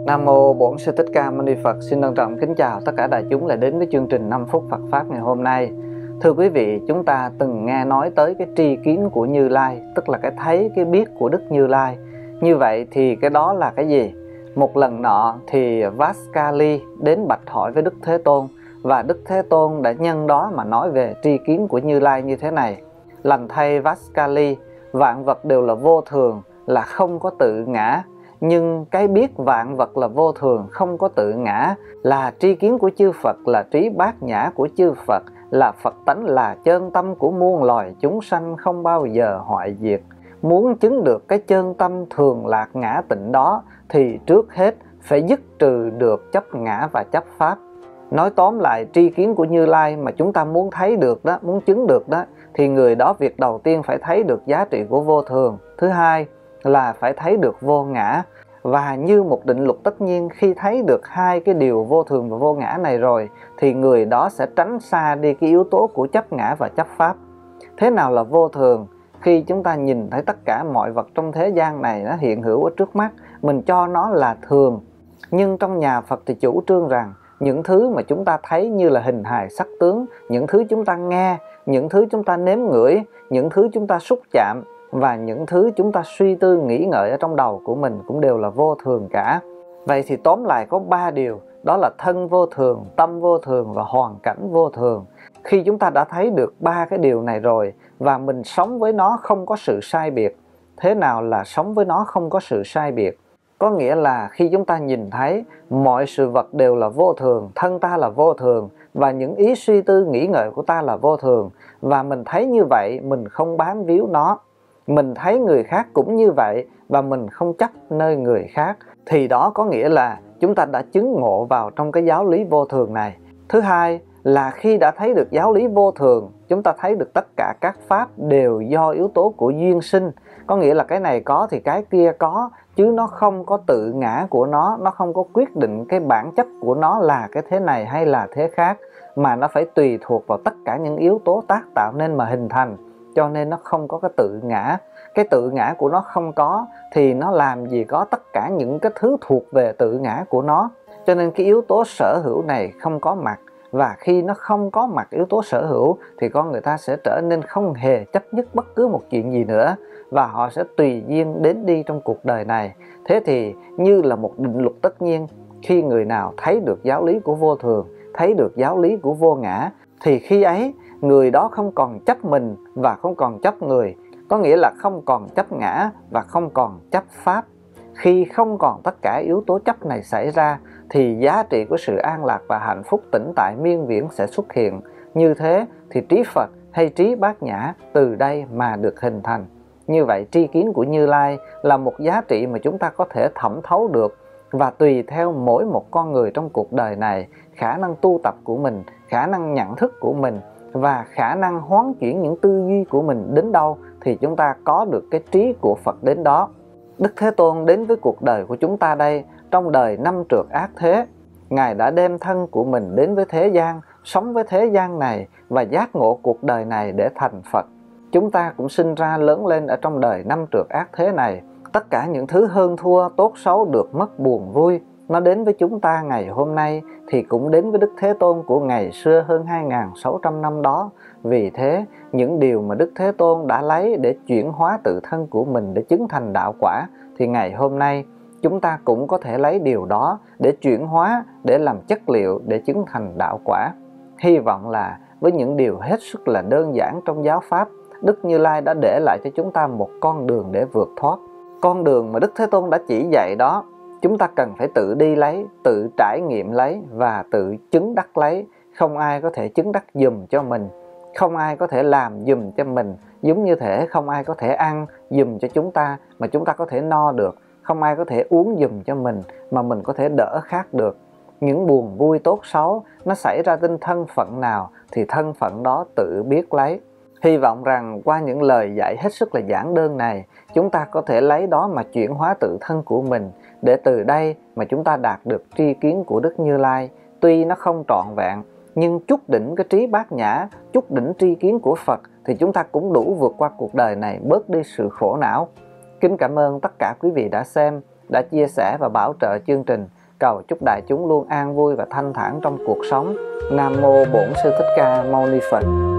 Nam mô Bổn Sư Thích Ca Mâu Ni Phật. Xin trân trọng kính chào tất cả đại chúng lại đến với chương trình 5 phút Phật pháp ngày hôm nay. Thưa quý vị, chúng ta từng nghe nói tới cái tri kiến của Như Lai, tức là cái thấy, cái biết của Đức Như Lai. Như vậy thì cái đó là cái gì? Một lần nọ thì Vaskali đến bạch hỏi với Đức Thế Tôn, và Đức Thế Tôn đã nhân đó mà nói về tri kiến của Như Lai như thế này: lành thay Vaskali, vạn vật đều là vô thường, là không có tự ngã. Nhưng cái biết vạn vật là vô thường, không có tự ngã, là tri kiến của chư Phật, là trí bát nhã của chư Phật, là Phật tánh, là chân tâm của muôn loài chúng sanh, không bao giờ hoại diệt. Muốn chứng được cái chân tâm thường lạc ngã tịnh đó thì trước hết phải dứt trừ được chấp ngã và chấp pháp. Nói tóm lại, tri kiến của Như Lai mà chúng ta muốn thấy được đó, muốn chứng được đó, thì người đó việc đầu tiên phải thấy được giá trị của vô thường. Thứ hai là phải thấy được vô ngã. Và như một định luật tất nhiên, khi thấy được hai cái điều vô thường và vô ngã này rồi thì người đó sẽ tránh xa đi cái yếu tố của chấp ngã và chấp pháp. Thế nào là vô thường? Khi chúng ta nhìn thấy tất cả mọi vật trong thế gian này nó hiện hữu ở trước mắt, mình cho nó là thường. Nhưng trong nhà Phật thì chủ trương rằng những thứ mà chúng ta thấy như là hình hài sắc tướng, những thứ chúng ta nghe, những thứ chúng ta nếm ngửi, những thứ chúng ta xúc chạm và những thứ chúng ta suy tư nghĩ ngợi ở trong đầu của mình cũng đều là vô thường cả. Vậy thì tóm lại có 3 điều, đó là thân vô thường, tâm vô thường và hoàn cảnh vô thường. Khi chúng ta đã thấy được 3 cái điều này rồi và mình sống với nó không có sự sai biệt. Thế nào là sống với nó không có sự sai biệt? Có nghĩa là khi chúng ta nhìn thấy mọi sự vật đều là vô thường, thân ta là vô thường và những ý suy tư nghĩ ngợi của ta là vô thường, và mình thấy như vậy, mình không bám víu nó. Mình thấy người khác cũng như vậy và mình không chấp nơi người khác, thì đó có nghĩa là chúng ta đã chứng ngộ vào trong cái giáo lý vô thường này. Thứ hai là khi đã thấy được giáo lý vô thường, chúng ta thấy được tất cả các pháp đều do yếu tố của duyên sinh. Có nghĩa là cái này có thì cái kia có, chứ nó không có tự ngã của nó không có quyết định cái bản chất của nó là cái thế này hay là thế khác, mà nó phải tùy thuộc vào tất cả những yếu tố tác tạo nên mà hình thành. Cho nên nó không có cái tự ngã. Cái tự ngã của nó không có thì nó làm gì có tất cả những cái thứ thuộc về tự ngã của nó. Cho nên cái yếu tố sở hữu này không có mặt. Và khi nó không có mặt yếu tố sở hữu thì con người ta sẽ trở nên không hề chấp nhất bất cứ một chuyện gì nữa, và họ sẽ tùy duyên đến đi trong cuộc đời này. Thế thì như là một định luật tất nhiên, khi người nào thấy được giáo lý của vô thường, thấy được giáo lý của vô ngã, thì khi ấy người đó không còn chấp mình và không còn chấp người. Có nghĩa là không còn chấp ngã và không còn chấp pháp. Khi không còn tất cả yếu tố chấp này xảy ra thì giá trị của sự an lạc và hạnh phúc tĩnh tại miên viễn sẽ xuất hiện. Như thế thì trí Phật hay trí bát nhã từ đây mà được hình thành. Như vậy tri kiến của Như Lai là một giá trị mà chúng ta có thể thẩm thấu được, và tùy theo mỗi một con người trong cuộc đời này, khả năng tu tập của mình, khả năng nhận thức của mình và khả năng hoán chuyển những tư duy của mình đến đâu thì chúng ta có được cái trí của Phật đến đó. Đức Thế Tôn đến với cuộc đời của chúng ta đây, trong đời năm trược ác thế, Ngài đã đem thân của mình đến với thế gian, sống với thế gian này và giác ngộ cuộc đời này để thành Phật. Chúng ta cũng sinh ra lớn lên ở trong đời năm trược ác thế này. Tất cả những thứ hơn thua, tốt xấu, được mất, buồn vui, nó đến với chúng ta ngày hôm nay thì cũng đến với Đức Thế Tôn của ngày xưa hơn 2.600 năm đó. Vì thế, những điều mà Đức Thế Tôn đã lấy để chuyển hóa tự thân của mình để chứng thành đạo quả, thì ngày hôm nay chúng ta cũng có thể lấy điều đó để chuyển hóa, để làm chất liệu để chứng thành đạo quả. Hy vọng là với những điều hết sức là đơn giản trong giáo pháp, Đức Như Lai đã để lại cho chúng ta một con đường để vượt thoát. Con đường mà Đức Thế Tôn đã chỉ dạy đó, chúng ta cần phải tự đi lấy, tự trải nghiệm lấy và tự chứng đắc lấy. Không ai có thể chứng đắc giùm cho mình, không ai có thể làm giùm cho mình, giống như thể không ai có thể ăn giùm cho chúng ta mà chúng ta có thể no được, không ai có thể uống giùm cho mình mà mình có thể đỡ khát được. Những buồn vui tốt xấu nó xảy ra trên thân phận nào thì thân phận đó tự biết lấy. Hy vọng rằng qua những lời dạy hết sức là giản đơn này, chúng ta có thể lấy đó mà chuyển hóa tự thân của mình, để từ đây mà chúng ta đạt được tri kiến của Đức Như Lai. Tuy nó không trọn vẹn, nhưng chút đỉnh cái trí bát nhã, chút đỉnh tri kiến của Phật thì chúng ta cũng đủ vượt qua cuộc đời này, bớt đi sự khổ não. Kính cảm ơn tất cả quý vị đã xem. đã chia sẻ và bảo trợ chương trình. Cầu chúc đại chúng luôn an vui và thanh thản trong cuộc sống. Nam mô Bổn Sư Thích Ca Mâu Ni Phật.